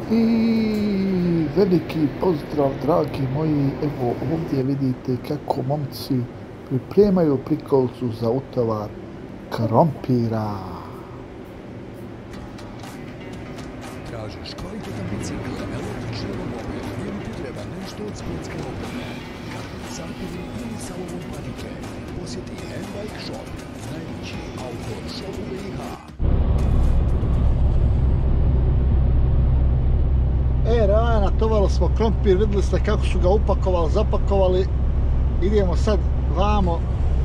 I veliki pozdrav, dragi moji, evo ovdje vidite kako momci pripremaju prikolicu za utovar krompira. Tražiš kvalitetan bicikl, električni romobil ili ti treba nešto od sportske opreme, kakve sapiri ili salomon patike, posjeti Handbike Shop, najveći outdoor shop u BiH. Raja, natovali smo krompir, vidjeli ste kako su ga upakovali, zapakovali. Idemo sad vamo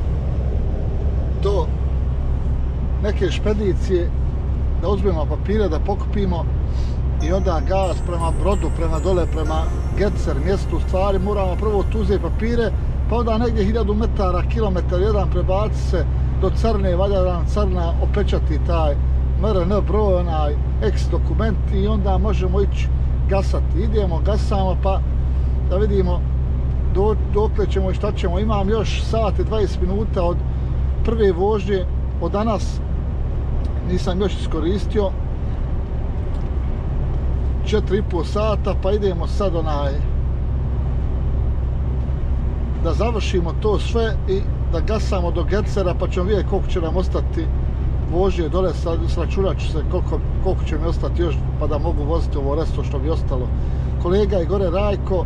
do neke špedicije da uzmemo papire, da pokupimo i onda gas prema Brodu, prema dole, prema Getzer mjestu. U stvari moramo prvo tu uzeti papire, pa onda negdje 1000 metara, kilometar jedan prebaci se do Crne, valja nam Crna opečati taj MRN broj, onaj X dokument i onda možemo ići gasati. Idemo, gasamo pa da vidimo dokle ćemo i šta ćemo. Imam još sat i 20 minuta od prve vožnje od danas. Nisam još iskoristio 4,5 sata, pa idemo sad da završimo to sve i da gasamo do Getzera, pa ćemo vidjeti koliko će nam ostati vožnje dole. Sračunat ću se koliko će mi ostati još pa da mogu voziti ovo resto što bi ostalo. Kolega je gore Rajko,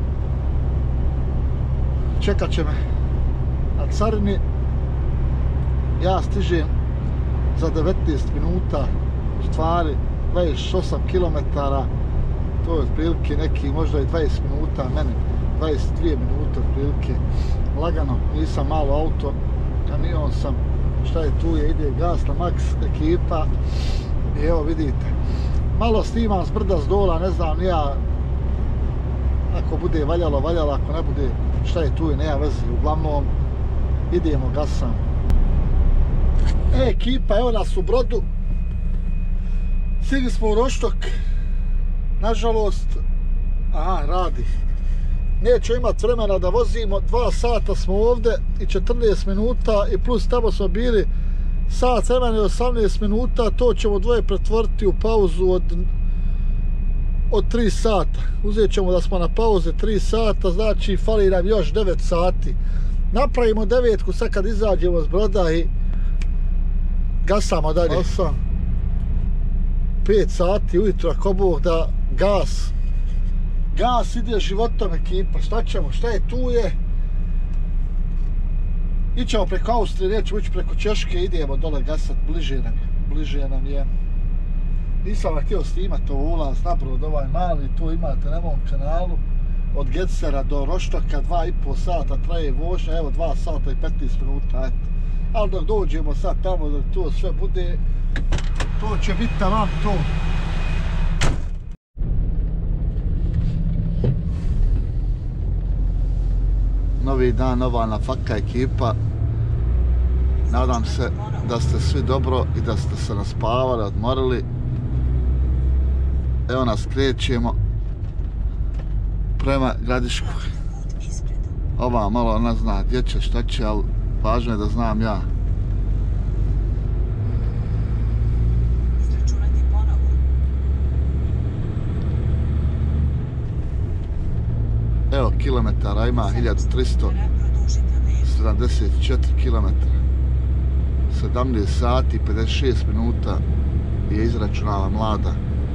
čekat će me na carini. Ja stižem za 19 minuta, u stvari 28 km, to je otprilike neki možda i 20 minuta, meni 22 minute otprilike, lagano, nisam malo auto, kamion sam, šta je tu je, ide gas na maks, ekipa i evo vidite, malo snimam s brda s dola, ne znam ni ja, ako bude valjalo, ako ne bude, šta je tu je, nema veze, uglavnom idemo, gasam. Ekipa, evo nas u Brodu, stigli smo u Roštok, nažalost, radi, neću imat vremena da vozimo, 2 sata smo ovdje i 14 minuta i plus tamo smo bili sat vremena i 18 minuta, to ćemo dvoje pretvoriti u pauzu od 3 sata, uzet ćemo da smo na pauze 3 sata, znači fali nam još 9 sati, napravimo 9, sad kad izađemo s Broda i gasamo dalje. 5 sati ujutro, ako Bog da, gas ide životom ekipa, šta ćemo, šta je tu je. Ićemo preko Austrije, nećemo ići preko Češke, idemo dole gasat, bliže nam je. Nisam vam htio snimati ovo ulaz na Brod, ovaj mali, tu imate na mom kanalu. Od Getzera do Roštoka 2,5 sata traje vožnja, evo 2 sata i 15 minuta, eto. Ali dok dođemo sad tamo, dok to sve bude, to će biti taman to. Novi dan, nova nafaka ekipa. Nadam se da ste svi dobro i da ste se naspavali, odmorili. Evo nas krećemo prema Gradiškoj. Ova malo ne zna gdje će, šta će, ali važno je da znam ja. Evo, kilometara ima 1374 km. 17 sati 56 minuta je izračunala mlada.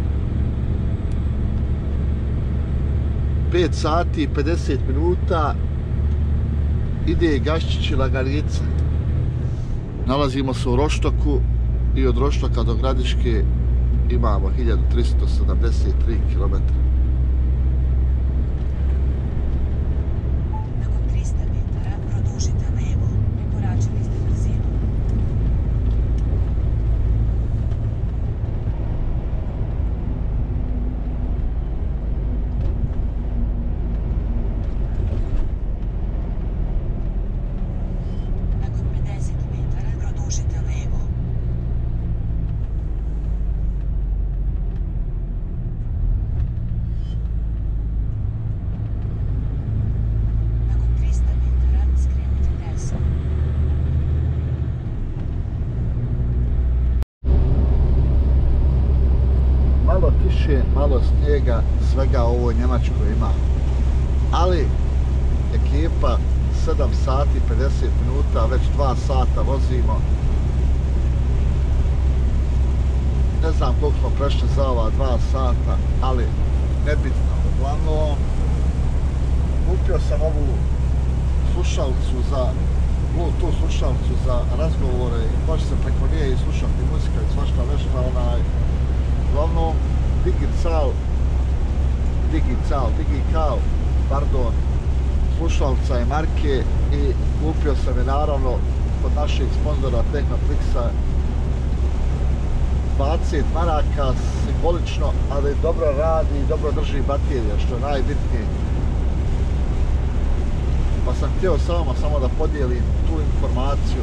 5 sati 50 minuta ide Gaščić i Lagarica. Nalazimo se u Roštoku i od Roštoka do Gradiške imamo 1373 km. malo snijega, svega ovo Njemačkoj ima. Ali ekipa 7 sati 50 minuta, već 2 sata vozimo. Ne znam koliko smo prešli za ova 2 sata, ali nebitno. Uglavnom, kupio sam ovu slušalicu za Bluetooth slušalicu za razgovore i može se preko nje i slušati muzika i svašta nešto, uglavnom Digital, slušalica je marke i kupio sam je naravno kod naših sponzora Tehnoplixa 20 maraka, simbolično, ali dobro radi i dobro drži baterija, što je najbitnije. Pa sam htio samo da podijelim tu informaciju.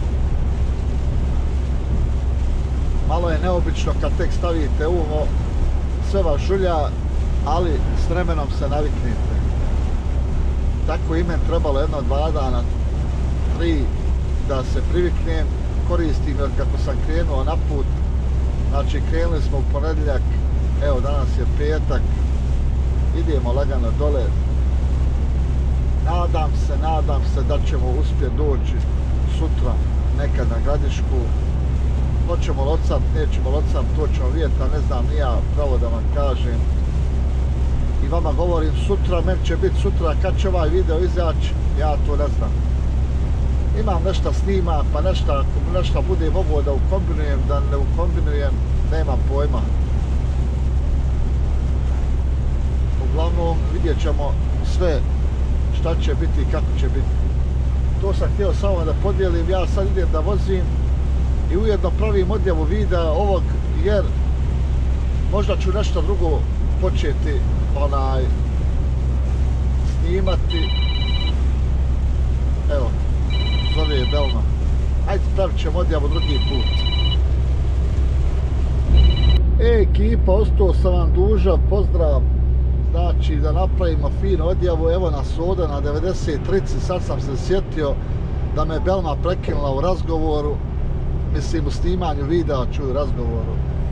Malo je neobično kad tek stavite uvo, sve vas žulja, ali s vremenom se naviknete. Tako i meni trebalo 1-2 dana, 3 da se priviknem, koristim jer kako sam krenuo na put. Znači krenuli smo u ponedjeljak, evo danas je petak, idemo lagano dole. Nadam se da ćemo uspjeti doći sutra nekad na Gradišku. Hoćemo locat, nećemo locat, to ćemo vidjeti, a ne znam ni ja pravo da vam kažem. I vama govorim sutra, meni će biti sutra, kad će ovaj video izaći, ja to ne znam. Imam nešto snima, pa nešto bude mogao da ukombinujem, da ne ukombinujem, nemam pojma. Uglavnom vidjet ćemo sve šta će biti i kako će biti. To sam htio samo da podijelim, ja sad idem da vozim i ujedno pravim odjavu videa ovog jer možda ću nešto drugo početi snimati. Evo, zove je Belma. Ajde, pravit ćemo odjavu drugi put. Ekipa, ostao sam vam dužan, pozdrav. Znači da napravimo finu odjavu, evo nas ovdje na 93, sad sam se sjetio da me Belma prekinula u razgovoru, mislim u snimanju videa, čuju razgovoru.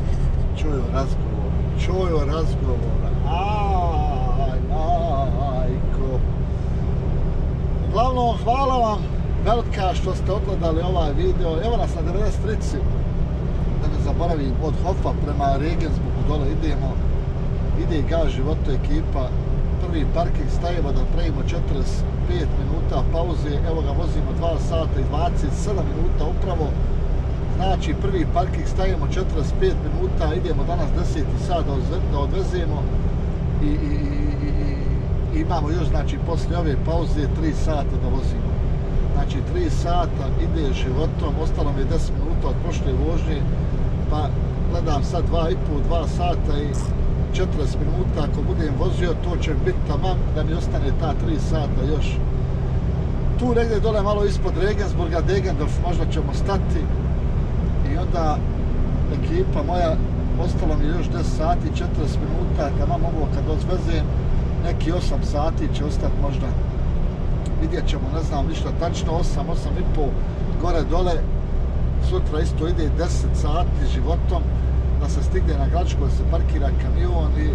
Aj, majko. Uglavnom, hvala vam velika što ste odgledali ovaj video, evo nas na 93, da ne zaboravim, od Hofa prema Regensburgu dole idemo. Ide Gas životu ekipa, prvi parking stavimo da pravimo 45 minuta pauze, evo ga vozimo 2 sata i 27 minuta upravo. Znači prvi parking stavimo 45 minuta, idemo danas 10 sat da odvezemo i imamo još znači poslije ove pauze 3 sata da vozimo. Znači 3 sata ide životom, ostalo mi je 10 minuta od prošle vožnje, pa gledam sad 2,5 sata i 40 minuta, ako budem vozio, to će biti tamam da mi ostane ta 3 sata još. Tu negdje dole malo ispod Regensburga, Degendorf, možda ćemo stati i onda ekipa moja, ostalo mi još 10 sati, 40 minuta, tamam ovo kad odvezem, neki 8 sati će ostati možda. Vidjet ćemo, ne znam ništa, tačno 8,5 gore dole, sutra isto ide 10 sati životom, da se stigne na Gradišku, da se parkira kamion i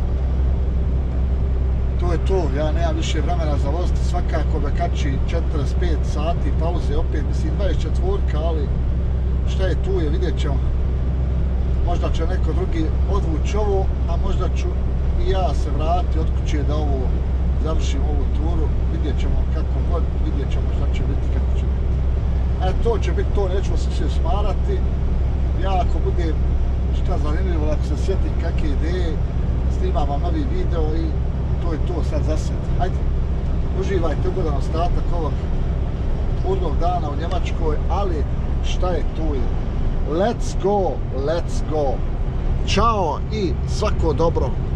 to je to, ja nemam više vremena za voziti, svakako me kači 45 sati pauze, opet mislim 24, ali šta je tu je, vidjet ćemo. Možda će neko drugi odvući ovo, a možda ću i ja se vratiti od kuće da ovo završim ovu turu, vidjet ćemo kako god, vidjet ćemo šta će biti, kako će biti. To će biti to, nećemo se sve smarati, ja ako budem šta zanimljivo, ako se sjetim kakve ideje, snimam vam novi video i to je to sad za sad. Ajde, uživajte ugodan ostatak ovog urnog dana u Njemačkoj, ali šta je tu je. Let's go! Ćao i svako dobro!